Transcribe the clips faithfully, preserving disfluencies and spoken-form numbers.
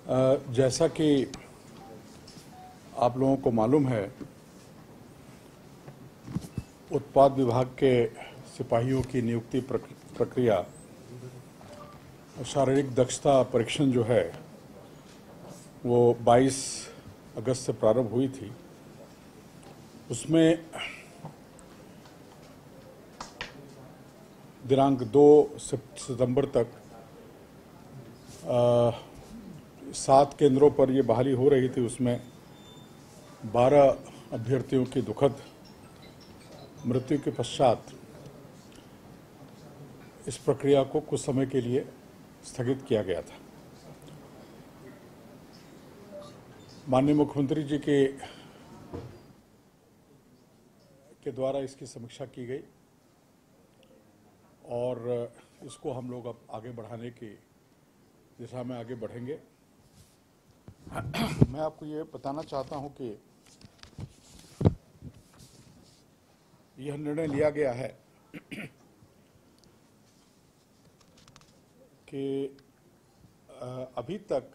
अ, जैसा कि आप लोगों को मालूम है, उत्पाद विभाग के सिपाहियों की नियुक्ति प्रक्रिया और शारीरिक दक्षता परीक्षण जो है वो बाईस अगस्त से प्रारंभ हुई थी। उसमें दिनांक दो सितंबर तक आ, सात केंद्रों पर ये बहाली हो रही थी। उसमें बारह अभ्यर्थियों की दुखद मृत्यु के पश्चात इस प्रक्रिया को कुछ समय के लिए स्थगित किया गया था। माननीय मुख्यमंत्री जी के के द्वारा इसकी समीक्षा की गई और इसको हम लोग अब आगे बढ़ाने की दिशा में आगे बढ़ेंगे। मैं आपको ये बताना चाहता हूं कि यह निर्णय लिया गया है कि अभी तक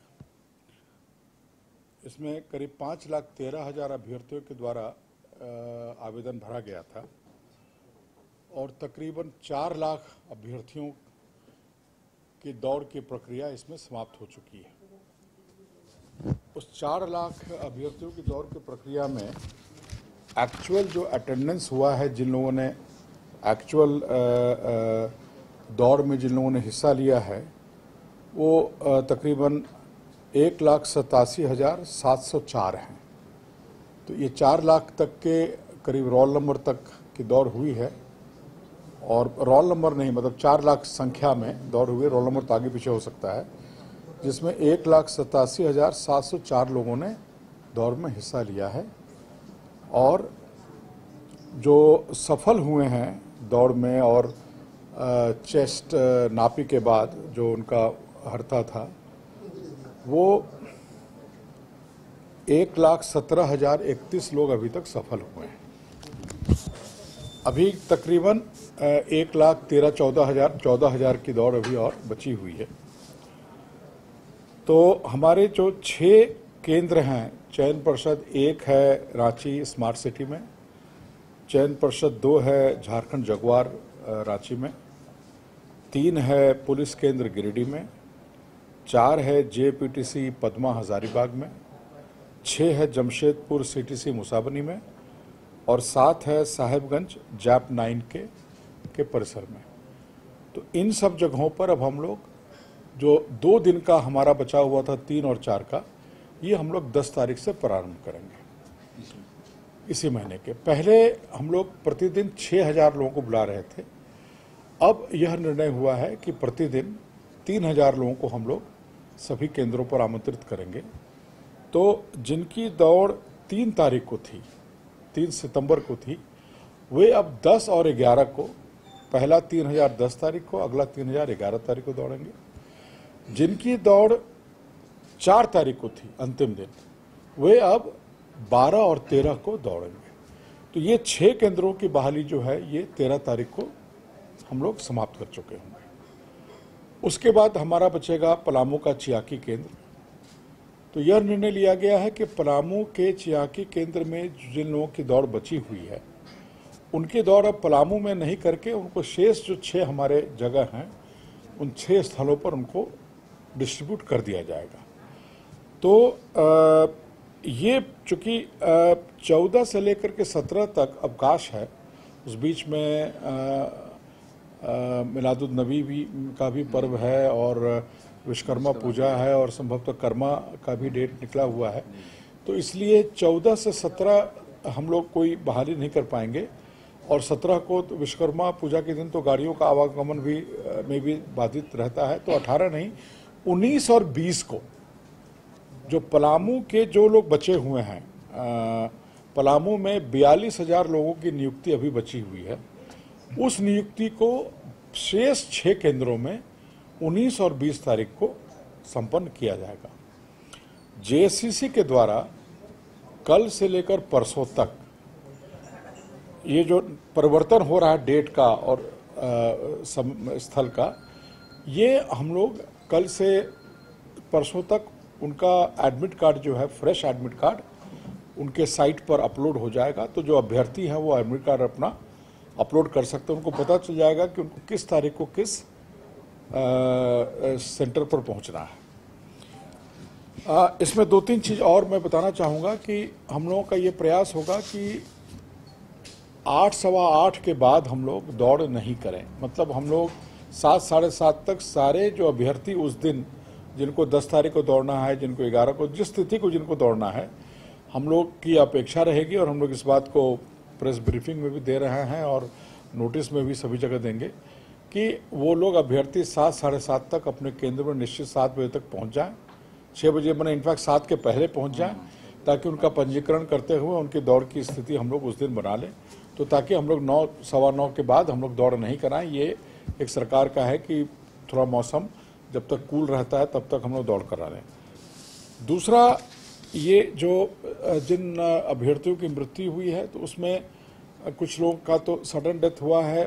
इसमें करीब पाँच लाख तेरह हजार अभ्यर्थियों के द्वारा आवेदन भरा गया था और तकरीबन चार लाख अभ्यर्थियों की दौड़ की प्रक्रिया इसमें समाप्त हो चुकी है। उस चार लाख अभ्यर्थियों की दौड़ की प्रक्रिया में एक्चुअल जो अटेंडेंस हुआ है, जिन लोगों ने एक्चुअल दौड़ में जिन लोगों ने हिस्सा लिया है, वो तकरीबन एक लाख सतासी हजार सात सौ चार हैं। तो ये चार लाख तक के करीब रोल नंबर तक की दौड़ हुई है और रोल नंबर नहीं, मतलब चार लाख संख्या में दौड़ हुई है। रोल नंबर तो आगे पीछे हो सकता है, जिसमें एक लाख सतासी हजार सात सौ चार लोगों ने दौड़ में हिस्सा लिया है। और जो सफल हुए हैं दौड़ में और चेस्ट नापी के बाद जो उनका हर्ता था, वो एक लाख सत्रह हजार इकतीस लोग अभी तक सफल हुए हैं। अभी तकरीबन एक लाख तेरह चौदह हजार चौदह हजार की दौड़ अभी और बची हुई है। तो हमारे जो छः केंद्र हैं, चयन परिषद एक है रांची स्मार्ट सिटी में, चयन परिषद दो है झारखंड जगुआर रांची में, तीन है पुलिस केंद्र गिरिडीह में, चार है जेपीटीसी पद्मा हजारीबाग में, छः है जमशेदपुर सीटीसी मुसाबनी में और सात है साहेबगंज जैप नाइन के के परिसर में। तो इन सब जगहों पर अब हम लोग जो दो दिन का हमारा बचा हुआ था, तीन और चार का, ये हम लोग दस तारीख से प्रारंभ करेंगे। इसी महीने के पहले हम लोग प्रतिदिन छः हजार लोगों को बुला रहे थे। अब यह निर्णय हुआ है कि प्रतिदिन तीन हजार लोगों को हम लोग सभी केंद्रों पर आमंत्रित करेंगे। तो जिनकी दौड़ तीन तारीख को थी, तीन सितंबर को थी, वे अब दस और ग्यारह को, पहला तीन हजार दस तारीख को, अगला तीन हजार ग्यारह तारीख को दौड़ेंगे। जिनकी दौड़ चार तारीख को थी अंतिम दिन, वे अब बारह और तेरह को दौड़ेंगे। तो ये छह केंद्रों की बहाली जो है ये तेरह तारीख को हम लोग समाप्त कर चुके होंगे। उसके बाद हमारा बचेगा पलामू का चियाकी केंद्र। तो यह निर्णय लिया गया है कि पलामू के चियाकी केंद्र में जिन लोगों की दौड़ बची हुई है, उनकी दौड़ अब पलामू में नहीं करके उनको शेष जो छः हमारे जगह हैं, उन छः स्थलों पर उनको डिस्ट्रीब्यूट कर दिया जाएगा। तो आ, ये चूँकि चौदह से लेकर के सत्रह तक अवकाश है, उस बीच में मिलादुन नबी भी का भी पर्व है और विश्वकर्मा पूजा है और संभवतः कर्मा का भी डेट निकला हुआ है। तो इसलिए चौदह से सत्रह हम लोग कोई बहाली नहीं कर पाएंगे और सत्रह को तो विश्वकर्मा पूजा के दिन तो गाड़ियों का आवागमन भी में भी बाधित रहता है। तो अठारह नहीं, उन्नीस और बीस को जो पलामू के जो लोग बचे हुए हैं, पलामू में बयालीस हजार लोगों की नियुक्ति अभी बची हुई है, उस नियुक्ति को शेष छः केंद्रों में उन्नीस और बीस तारीख को संपन्न किया जाएगा। जेएससीसी के द्वारा कल से लेकर परसों तक ये जो परिवर्तन हो रहा है डेट का और आ, सम, स्थल का, ये हम लोग कल से परसों तक उनका एडमिट कार्ड जो है, फ्रेश एडमिट कार्ड उनके साइट पर अपलोड हो जाएगा। तो जो अभ्यर्थी हैं वो एडमिट कार्ड अपना अपलोड कर सकते हैं। उनको पता चल जाएगा कि उनको किस तारीख को किस आ, सेंटर पर पहुंचना है। आ, इसमें दो तीन चीज़ और मैं बताना चाहूँगा कि हम लोगों का ये प्रयास होगा कि आठ सवा आठ के बाद हम लोग दौड़ नहीं करें। मतलब हम लोग सात साढ़े सात तक सारे जो अभ्यर्थी उस दिन, जिनको दस तारीख को दौड़ना है, जिनको ग्यारह को, जिस तिथि को जिनको दौड़ना है, हम लोग की अपेक्षा रहेगी और हम लोग इस बात को प्रेस ब्रीफिंग में भी दे रहे हैं और नोटिस में भी सभी जगह देंगे कि वो लोग अभ्यर्थी सात साढ़े सात तक अपने केंद्र में निश्चित सात बजे तक पहुंच जाएं। छः बजे मैंने इनफैक्ट सात के पहले पहुंच जाएं, ताकि उनका पंजीकरण करते हुए उनकी दौड़ की स्थिति हम लोग उस दिन बना लें। तो ताकि हम लोग नौ सवा नौ के बाद हम लोग दौड़ नहीं कराएं। ये एक सरकार का है कि थोड़ा मौसम जब तक कूल रहता है तब तक हम लोग दौड़ करा लें। दूसरा, ये जो जिन अभ्यर्थियों की मृत्यु हुई है तो उसमें कुछ लोगों का तो सडन डेथ हुआ है,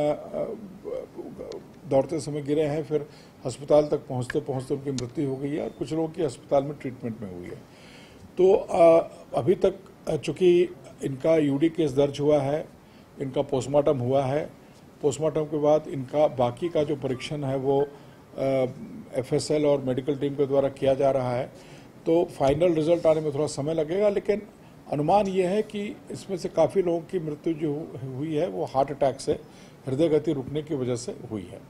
दौड़ते समय गिरे हैं, फिर अस्पताल तक पहुंचते पहुंचते उनकी मृत्यु हो गई है और कुछ लोगों की अस्पताल में ट्रीटमेंट में हुई है। तो अभी तक चूँकि इनका यूडी केस दर्ज हुआ है, इनका पोस्टमार्टम हुआ है, पोस्टमार्टम के बाद इनका बाकी का जो परीक्षण है वो एफएसएल और मेडिकल टीम के द्वारा किया जा रहा है। तो फाइनल रिजल्ट आने में थोड़ा समय लगेगा, लेकिन अनुमान ये है कि इसमें से काफ़ी लोगों की मृत्यु जो हुई है वो हार्ट अटैक से, हृदय गति रुकने की वजह से हुई है।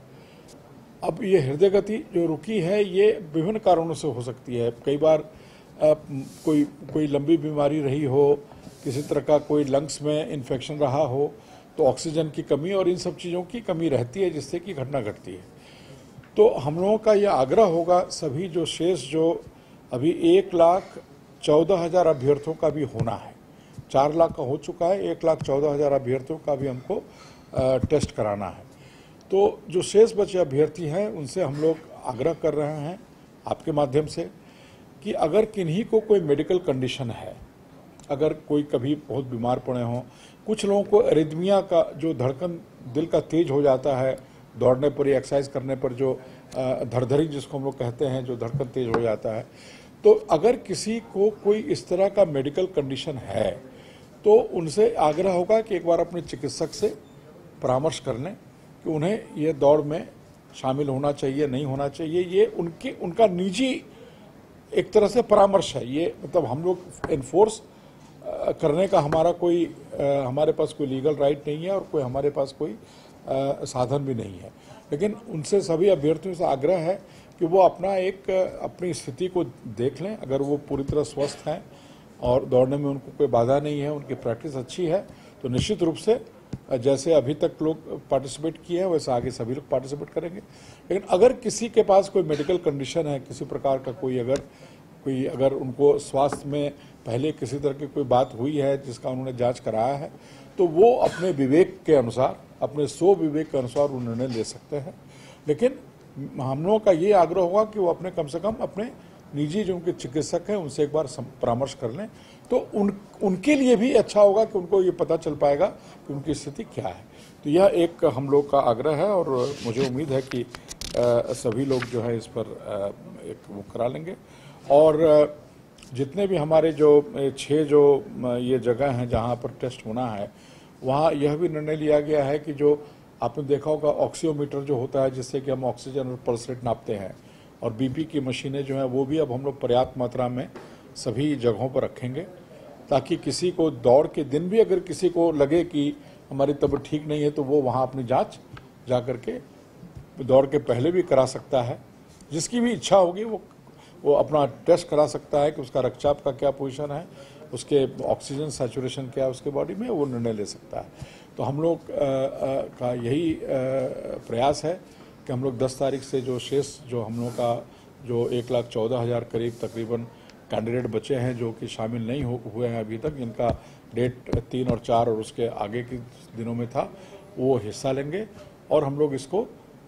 अब ये हृदय गति जो रुकी है ये विभिन्न कारणों से हो सकती है। कई बार आ, कोई कोई लंबी बीमारी रही हो, किसी तरह का कोई लंग्स में इन्फेक्शन रहा हो, तो ऑक्सीजन की कमी और इन सब चीज़ों की कमी रहती है जिससे कि घटना घटती है। तो हम लोगों का यह आग्रह होगा सभी जो शेष जो अभी एक लाख चौदह हज़ार अभ्यर्थियों का भी होना है, चार लाख का हो चुका है, एक लाख चौदह हज़ार अभ्यर्थियों का भी हमको आ, टेस्ट कराना है। तो जो शेष बचे अभ्यर्थी हैं उनसे हम लोग आग्रह कर रहे हैं आपके माध्यम से कि अगर किन्हीं को कोई मेडिकल कंडीशन है, अगर कोई कभी बहुत बीमार पड़े हों, कुछ लोगों को एरिथमिया का जो धड़कन दिल का तेज हो जाता है दौड़ने पर या एक्सरसाइज करने पर, जो धड़धड़ी जिसको हम लोग कहते हैं, जो धड़कन तेज हो जाता है, तो अगर किसी को कोई इस तरह का मेडिकल कंडीशन है तो उनसे आग्रह होगा कि एक बार अपने चिकित्सक से परामर्श कर लें कि उन्हें ये दौड़ में शामिल होना चाहिए, नहीं होना चाहिए। ये उनके उनका निजी एक तरह से परामर्श है। ये मतलब हम लोग इन्फोर्स करने का हमारा कोई आ, हमारे पास कोई लीगल राइट नहीं है और कोई हमारे पास कोई आ, साधन भी नहीं है, लेकिन उनसे सभी अभ्यर्थियों से आग्रह है कि वो अपना एक अपनी स्थिति को देख लें। अगर वो पूरी तरह स्वस्थ हैं और दौड़ने में उनको कोई बाधा नहीं है, उनकी प्रैक्टिस अच्छी है, तो निश्चित रूप से जैसे अभी तक लोग पार्टिसिपेट किए हैं वैसे आगे सभी लोग पार्टिसिपेट करेंगे। लेकिन अगर किसी के पास कोई मेडिकल कंडीशन है, किसी प्रकार का कोई अगर कोई अगर उनको स्वास्थ्य में पहले किसी तरह की कोई बात हुई है जिसका उन्होंने जांच कराया है, तो वो अपने विवेक के अनुसार, अपने स्व विवेक के अनुसार वो निर्णय ले सकते हैं। लेकिन हम लोगों का ये आग्रह होगा कि वो अपने कम से कम अपने निजी जो उनके चिकित्सक हैं उनसे एक बार परामर्श कर लें, तो उन उनके लिए भी अच्छा होगा कि उनको ये पता चल पाएगा कि उनकी स्थिति क्या है। तो यह एक हम लोग का आग्रह है और मुझे उम्मीद है कि आ, सभी लोग जो है इस पर आ, एक वो करा लेंगे। और आ, जितने भी हमारे जो छः जो ये जगह हैं जहाँ पर टेस्ट होना है, वहाँ यह भी निर्णय लिया गया है कि जो आपने देखा होगा ऑक्सीमीटर जो होता है जिससे कि हम ऑक्सीजन और पल्स रेट नापते हैं, और बीपी की मशीनें जो हैं वो भी अब हम लोग पर्याप्त मात्रा में सभी जगहों पर रखेंगे, ताकि किसी को दौड़ के दिन भी अगर किसी को लगे कि हमारी तबीयत ठीक नहीं है तो वो वहाँ अपनी जांच जा कर के दौड़ के पहले भी करा सकता है। जिसकी भी इच्छा होगी वो वो अपना टेस्ट करा सकता है कि उसका रक्तचाप का क्या पोजीशन है, उसके ऑक्सीजन सैचुरेशन क्या है उसके बॉडी में, वो निर्णय ले सकता है। तो हम लोग का यही आ, प्रयास है कि हम लोग दस तारीख से जो शेष जो हम लोग का जो एक लाख चौदह हज़ार करीब तकरीबन कैंडिडेट बचे हैं जो कि शामिल नहीं हो हुए हैं अभी तक, जिनका डेट तीन और चार और उसके आगे के दिनों में था, वो हिस्सा लेंगे। और हम लोग इसको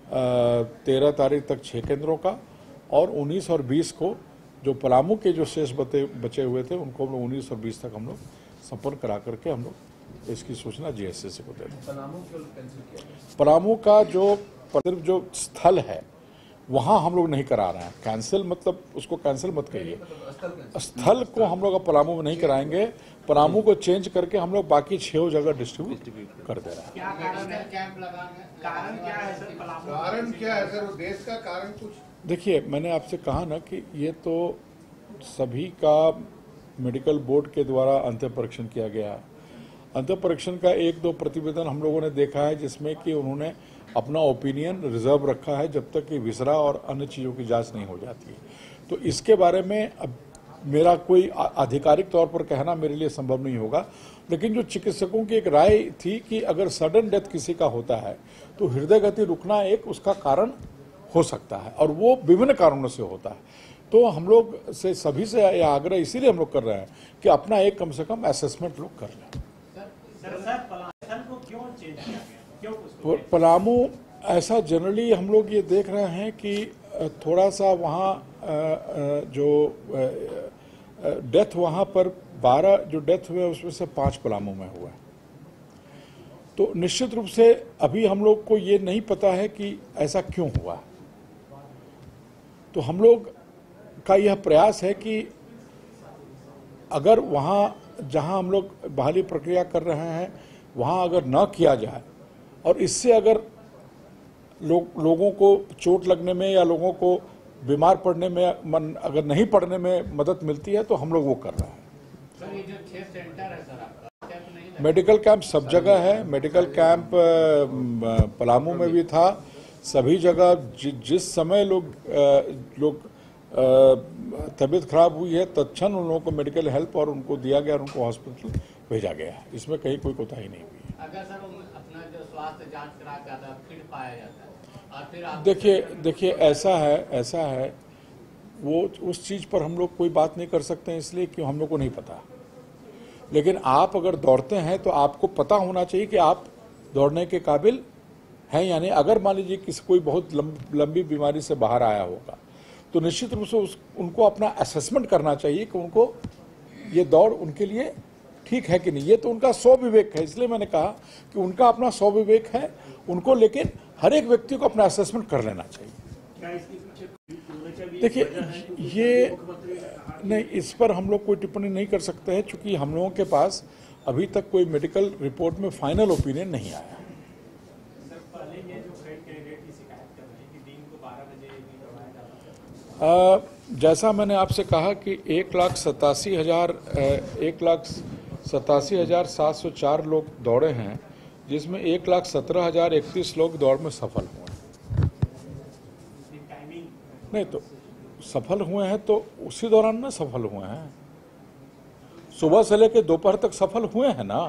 तेरह तारीख तक छः केंद्रों का और उन्नीस और बीस को जो पलामू के जो शेष बचे बचे हुए थे उनको हम लोग उन्नीस और बीस तक हम लोग संपर्क करा करके हम लोग इसकी सूचना जीएसएस को दे दें। पलामू का जो सिर्फ जो स्थल है वहाँ हम लोग नहीं करा रहे हैं। कैंसिल मतलब उसको कैंसिल मत कहिए, स्थल को हम लोग पलामू में नहीं कराएंगे, पलामू को चेंज करके हम लोग बाकी छह जगह डिस्ट्रीब्यूट कर दे रहे हैं। क्या कारण है कैंप लगाने? कारण क्या है सर? पलामू कारण क्या है सर? देश का कारण कुछ? देखिए, मैंने आपसे कहा ना कि ये तो सभी का मेडिकल बोर्ड के द्वारा अंत्य परीक्षण किया गया। अंत्य परीक्षण का एक दो प्रतिवेदन हम लोगों ने देखा है जिसमें कि उन्होंने अपना ओपिनियन रिजर्व रखा है जब तक कि विसरा और अन्य चीज़ों की जांच नहीं हो जाती है। तो इसके बारे में अब मेरा कोई आधिकारिक तौर पर कहना मेरे लिए संभव नहीं होगा, लेकिन जो चिकित्सकों की एक राय थी कि अगर सडन डेथ किसी का होता है तो हृदय गति रुकना एक उसका कारण हो सकता है और वो विभिन्न कारणों से होता है। तो हम लोग से सभी से यह आग्रह इसीलिए हम लोग कर रहे हैं कि अपना एक कम से कम असेसमेंट लोग कर लें। सर, सर, पलामू को क्यों चेंज किया गया? क्यों उसको? पलामू ऐसा जनरली हम लोग ये देख रहे हैं कि थोड़ा सा वहाँ जो डेथ वहाँ पर बारह जो डेथ हुए उसमें से पाँच पलामू में हुआ। तो निश्चित रूप से अभी हम लोग को ये नहीं पता है कि ऐसा क्यों हुआ। तो हम लोग का यह प्रयास है कि अगर वहाँ जहाँ हम लोग बहाली प्रक्रिया कर रहे हैं वहाँ अगर न किया जाए और इससे अगर लोग लोगों को चोट लगने में या लोगों को बीमार पड़ने में मन अगर नहीं पड़ने में मदद मिलती है तो हम लोग वो कर रहे हैं। सर, ये जो छह सेंटर है सर आपका, कैंप नहीं लगा? मेडिकल कैंप सब जगह है। मेडिकल कैंप पलामू में भी था। सभी जगह जि, जिस समय लोग लोग तबीयत खराब हुई है तत्क्षण उन लोगों को मेडिकल हेल्प और उनको दिया गया और उनको हॉस्पिटल भेजा गया है। इसमें कहीं कोई कोताही नहीं हुई है। अगर सर अपना जो स्वास्थ्य जांच करा जाता है फिर पाया जाता है और फिर आप देखिए देखिए ऐसा है ऐसा है वो उस चीज़ पर हम लोग कोई बात नहीं कर सकते हैं इसलिए कि हम लोग को नहीं पता। लेकिन आप अगर दौड़ते हैं तो आपको पता होना चाहिए कि आप दौड़ने के काबिल हैं या नहीं। अगर मान लीजिए किसी कोई बहुत लंब, लंबी बीमारी से बाहर आया होगा तो निश्चित रूप से उस उनको अपना असेसमेंट करना चाहिए कि उनको ये दौड़ उनके लिए ठीक है कि नहीं। ये तो उनका स्वविवेक है, इसलिए मैंने कहा कि उनका अपना स्वविवेक है उनको, लेकिन हर एक व्यक्ति को अपना असेसमेंट कर लेना चाहिए। देखिए ये नहीं, इस पर हम लोग कोई टिप्पणी नहीं कर सकते हैं क्योंकि हम लोगों के पास अभी तक कोई मेडिकल रिपोर्ट में फाइनल ओपिनियन नहीं आया। आ, जैसा मैंने आपसे कहा कि एक लाख सतासी हजार एक लाख सतासी हजार सात सौ चार लोग दौड़े हैं जिसमें एक लाख सत्रह हजार इकतीस लोग दौड़ में सफल हुए। नहीं तो सफल हुए हैं तो उसी दौरान में सफल हुए हैं, सुबह से लेकर दोपहर तक सफल हुए हैं ना।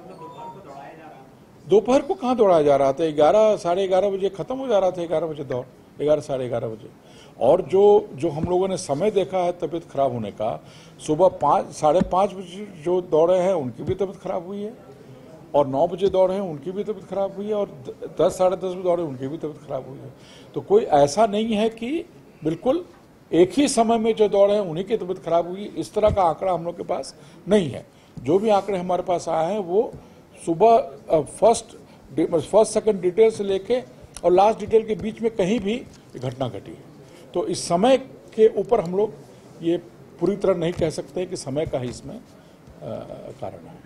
दोपहर को कहाँ दौड़ाया जा रहा था? ग्यारह साढ़े ग्यारह बजे खत्म हो जा रहा था, ग्यारह बजे दौड़, ग्यारह साढ़े ग्यारह बजे। और जो जो हम लोगों ने समय देखा है तबीयत खराब होने का, सुबह पाँच साढ़े पाँच बजे जो दौड़े हैं उनकी भी तबीयत खराब हुई है और नौ बजे दौड़े हैं उनकी भी तबीयत खराब हुई है और दस साढ़े दस बजे दौड़े उनकी भी तबीयत खराब हुई है। तो कोई ऐसा नहीं है कि बिल्कुल एक ही समय में जो दौड़े हैं उन्हीं की तबीयत खराब हुई, इस तरह का आंकड़ा हम लोग के पास नहीं है। जो भी आंकड़े हमारे पास आए हैं वो सुबह फर्स्ट फर्स्ट सेकंड डिटेल से लेके और लास्ट डिटेल के बीच में कहीं भी घटना घटी है। तो इस समय के ऊपर हम लोग ये पूरी तरह नहीं कह सकते कि समय का ही इसमें कारण है।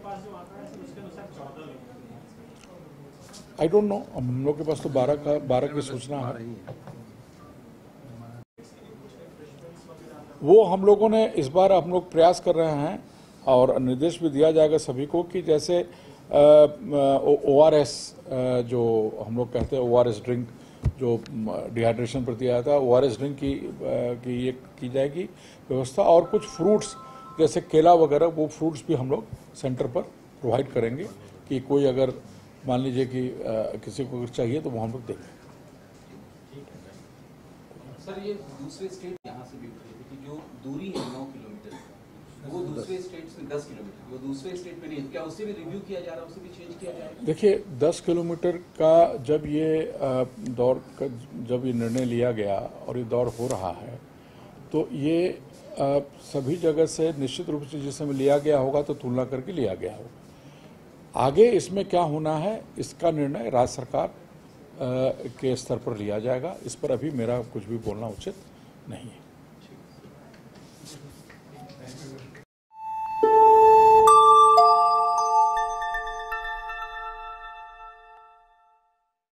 आई डोंट नो, हम लोग के पास तो बारह का बारह की सूचना है। वो हम लोगों ने इस बार हम लोग प्रयास कर रहे हैं और निर्देश भी दिया जाएगा सभी को कि जैसे ओ आर एस जो हम लोग कहते हैं ओ आर एस ड्रिंक जो डिहाइड्रेशन पर दिया था, ओ आर एस ड्रिंक की की ये की जाएगी व्यवस्था और कुछ फ्रूट्स जैसे केला वगैरह वो फ्रूट्स भी हम लोग सेंटर पर प्रोवाइड करेंगे कि कोई अगर मान लीजिए कि आ, किसी को अगर चाहिए तो वो हम लोग देंगे। सर ये दूसरे स्टेट यहाँ से भी कि जो दूरी है नौ किलोमीटर वो दूसरे स्टेट से दस किलोमीटर वो दूसरे स्टेट पे नहीं, क्या उससे भी रिव्यू किया जा रहा है, उससे भी चेंज किया जाएगा? देखिए दस किलोमीटर का जब ये दौड़ जब ये निर्णय लिया गया और ये दौड़ हो रहा है तो ये आ, सभी जगह से निश्चित रूप से जिस समय लिया गया होगा तो तुलना करके लिया गया होगा। आगे इसमें क्या होना है इसका निर्णय राज्य सरकार के स्तर पर लिया जाएगा। इस पर अभी मेरा कुछ भी बोलना उचित नहीं है।